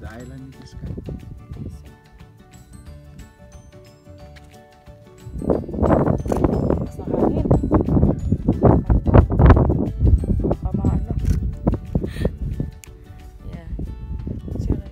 the island in the sky. Mas nakahangin. Pamaano. Yeah. Sure.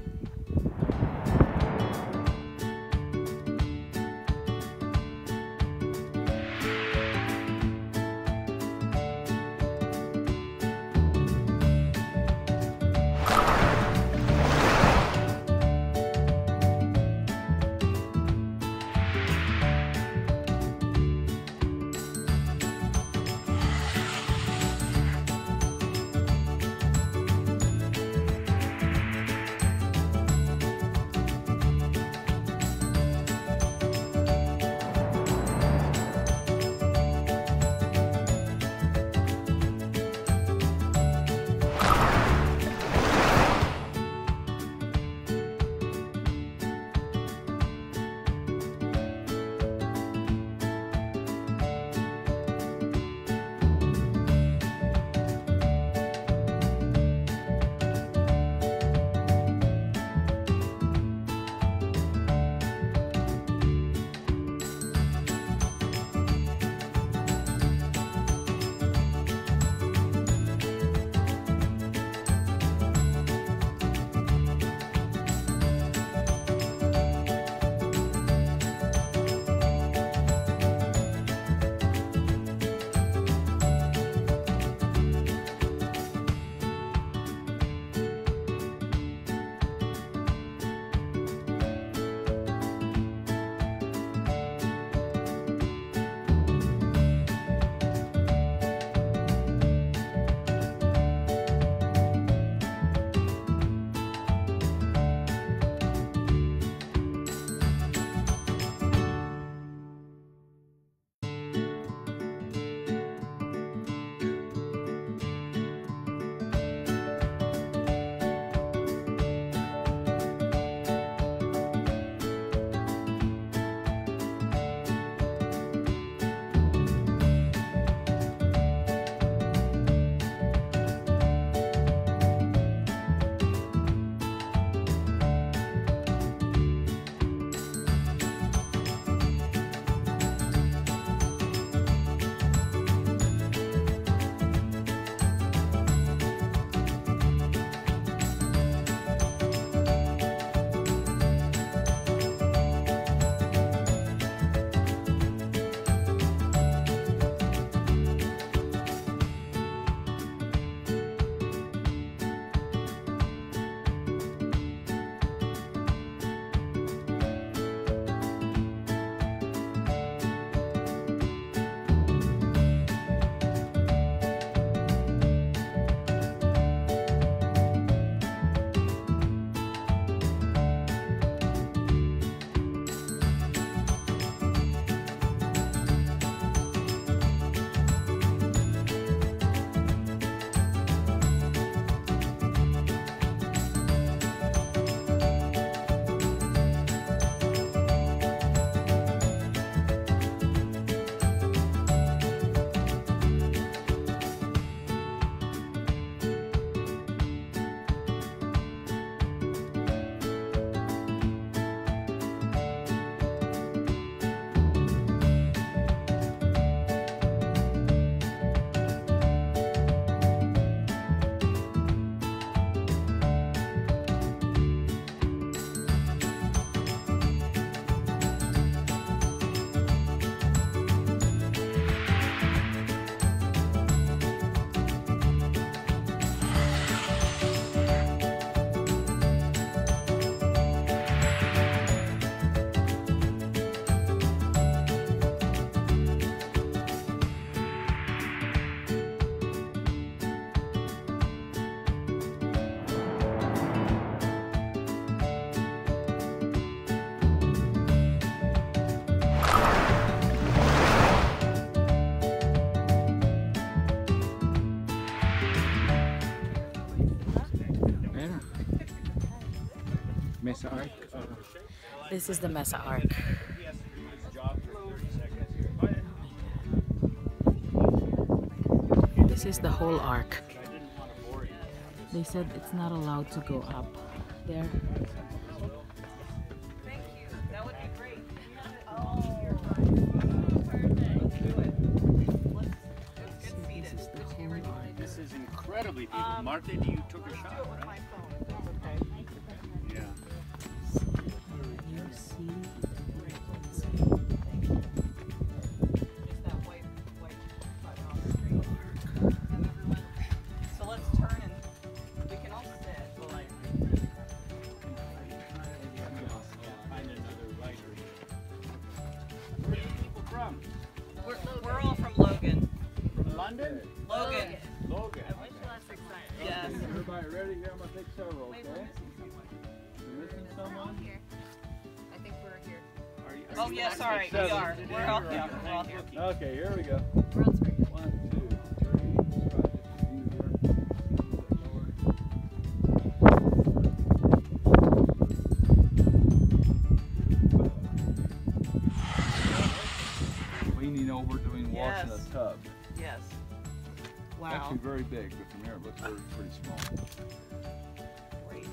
Mesa Arc. This is the Mesa Arc. This is the whole arc. They said it's not allowed to go up there. Thank you. That would be great. This is incredibly beautiful. Martha, you took a shot, right? Yeah. So let's turn and we can all sit. Find another writer. Where are you people from? We're all from Logan. From London? Logan. Logan. Yes. Everybody ready? Here, I'm gonna take several, okay? You missing someone? I think we're here. Oh yeah, sorry, we are. We're all here. We're all here. Okay, here we go. We're on spring. 1, 2, 3. Try just a little leaning over doing wash in a Yes. tub. Yes. Wow. Actually very big, but from here it looks pretty small. Great.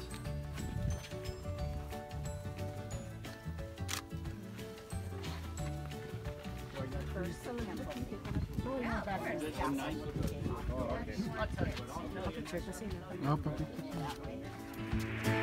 Oh, okay. No pictures. Let's see. No,